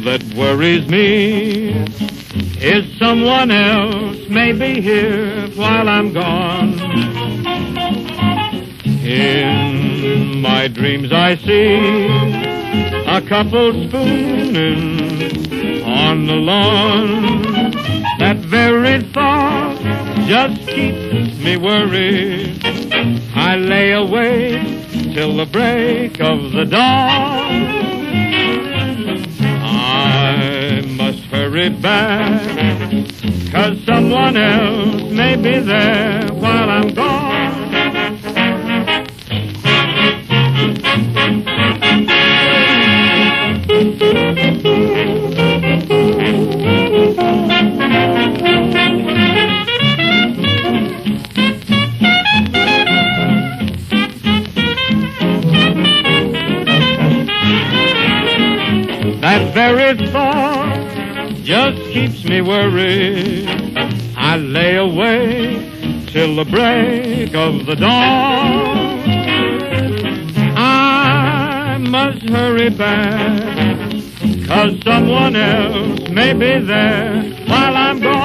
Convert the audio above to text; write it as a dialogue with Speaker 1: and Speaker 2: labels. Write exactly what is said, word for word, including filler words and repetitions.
Speaker 1: that worries me is someone else may be here while I'm gone. In my dreams I see a couple spooning on the lawn. That very thought just keeps me worried. I lay awake till the break of the dawn. I must hurry back, 'cause someone else may be there while I'm gone. That very thought just keeps me worried. I lay awake till the break of the dawn. I must hurry back, 'cause someone else may be there while I'm gone.